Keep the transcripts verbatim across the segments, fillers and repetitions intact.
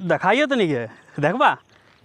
दिखाइए तो नहीं गए देखबा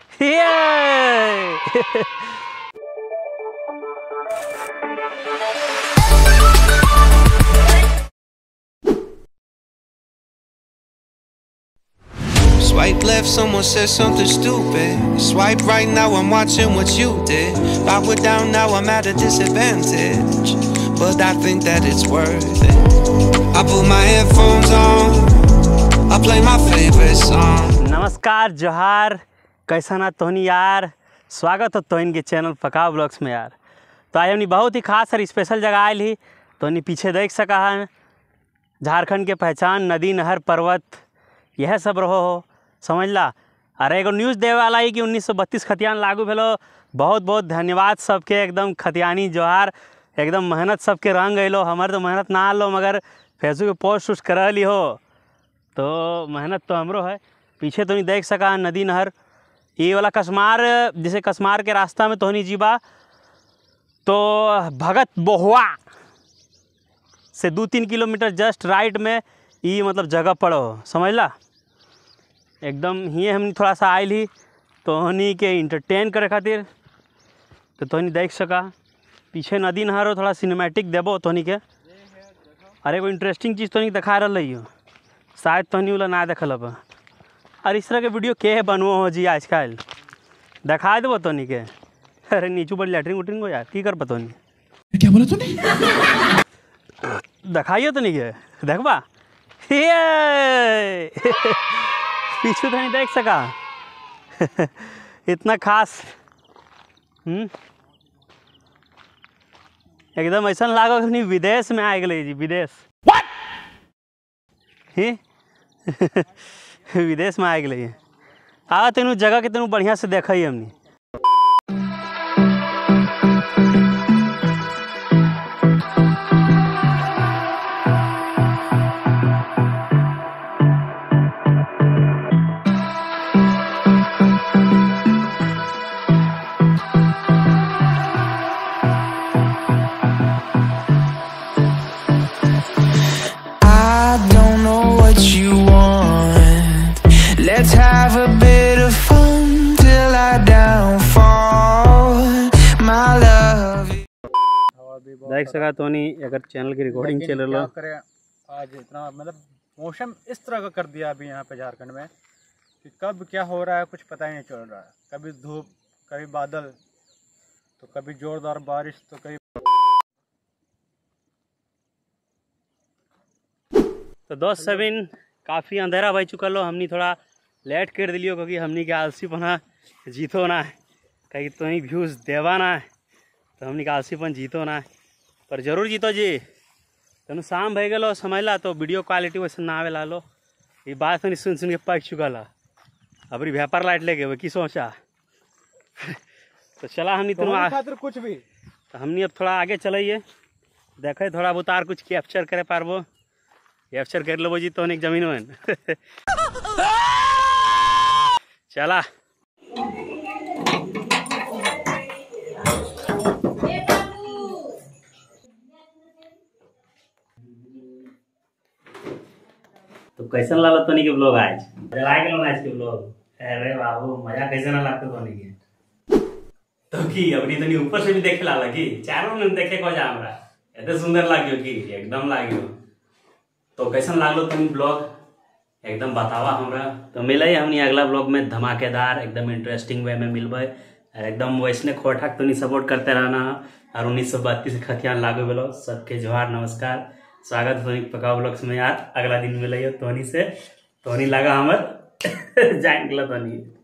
Swipe left, someone said something stupid. Swipe right, now I'm watching what you did. Power down, now I'm at a disadvantage, but I think that it's worth it. I put my headphones on, I play my favorite song. नमस्कार जोहार, कैसा ना तोहनी यार। स्वागत हो तोहन के चैनल पकाव ब्लॉग्स में यार। तो आज हमने बहुत ही खास और स्पेशल जगह आयल ही। तोहनी पीछे देख सका है झारखंड के पहचान नदी नहर पर्वत यह सब रहो हो समझ ला। अरे एगो न्यूज़ देवे वाला है कि उन्नीस सौ बत्तीस खतियान लागू भेलो। बहुत बहुत धन्यवाद सबके, एकदम खतियानी जोहार, एकदम मेहनत सबके रंग गइलो। हमारे तो मेहनत ना आलो मगर फेसबुक पे पोस्ट उस्ट कर ली हो तो मेहनत तो हमरो है। पीछे तो नहीं देख सका नदी नहर ये वाला कसमार, जैसे कसमार के रास्ता में तो नहीं जीबा तो भगत बोहुआ से दो तीन किलोमीटर जस्ट राइट में ये मतलब जगह पड़ो समझ ला। एकदम ही हमने थोड़ा सा आयल ही तोहनी के इंटरटेन करे खातिर। तो तोहनी देख सका पीछे नदी नहर हो, थोड़ा सिनेमैटिक देबो तोहनी के। अरे कोई इंटरेस्टिंग चीज़ तोहनी दिखा रही हो, शायद तोहनी वाला ना देखल अब। अरे इस तरह के वीडियो के बनवो हो जी आजकल, दिखा देबो तोहनी के। अरे नीचू बड़ी लैटरिन उटरिन को यार की कर तोहनी। क्या बोला तूने? दिखाइए तो नहीं गए देखबा पीछे तो नहीं देख सका इतना खास। हम्म एकदम ऐसा लागो कि विदेश में आ गए जी, विदेश ही विदेश में आ गए। आ तेनू जगह के तेनू बढ़िया से देखा ही हमने। Let's have a bit of fun till I downfall, my love. देख सका तो नहीं अगर चैनल की रिकॉर्डिंग चल रहा करे आज इतना मतलब मौसम इस तरह का कर दिया अभी यहाँ पे झारखंड में कि कब क्या हो रहा है कुछ पता ही नहीं चल रहा है। कभी धूप, कभी बादल, तो कभी जोरदार बारिश, तो कभी। तो दोस्त सबिन काफ़ी अंधेरा भाई चुका लो, हमने थोड़ा लेट कर दिलियो क्योंकि हमने के आलसीपना जीतो ना है, कहीं तो ही व्यूज़ देवा ना है तो हमने के आलसीपन जीतो ना है, पर जरूर जीतो जी। तेन शाम भे गलो समझ ला तो वीडियो क्वालिटी वैसे ना आवे ला लो। ये बात नहीं सुन सुन के पक चुका ला। अब व्यापार लाइट ले गए की सोचा तो चला हमने तुम खातिर कुछ भी तो हमने अब थोड़ा आगे चलाइए, देखे थोड़ा बहुत आर कुछ कैप्चर करे पारबो। कैप्चर कर लो जी तो एक जमीन में चला। तो कैसन लागत तो नहीं के ब्लॉग आज लाइक लो आज के ब्लॉग। अरे बाबू मजा कैसे ना लगता तो नहीं के तो की अबनी तो नहीं ऊपर से भी देखे ला लगी चारों ने देखे को जा हमरा इतने सुंदर लागियो की एकदम लागियो। तो कैसन लागलो तुम ब्लॉग एकदम बतावा हमरा। तो मिले हमनी अगला ब्लॉग में धमाकेदार एकदम इंटरेस्टिंग वे में मिलबे और एकदम वैसने खोठाक तो नहीं सपोर्ट करते रहना। और उन्नीस सौ बत्तीस खतियान लागू भेलो सबके जोहार नमस्कार, स्वागत है पकाव ब्लॉग्स में यार। अगला दिन मिले तोहनी से, तोहनी लगा हमर जाए गला तोहनी।